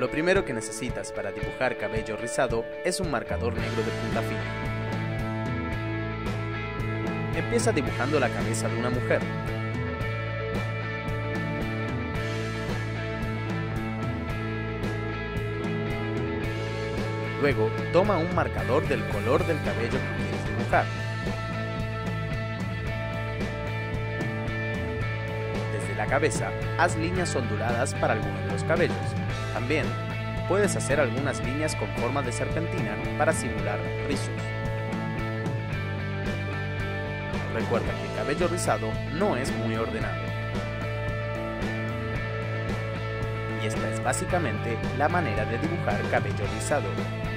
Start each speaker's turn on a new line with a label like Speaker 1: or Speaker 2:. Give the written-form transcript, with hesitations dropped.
Speaker 1: Lo primero que necesitas para dibujar cabello rizado es un marcador negro de punta fina. Empieza dibujando la cabeza de una mujer. Luego, toma un marcador del color del cabello que quieres dibujar. Desde la cabeza, haz líneas onduladas para algunos de los cabellos. También, puedes hacer algunas líneas con forma de serpentina para simular rizos. Recuerda que el cabello rizado no es muy ordenado. Y esta es básicamente la manera de dibujar cabello rizado.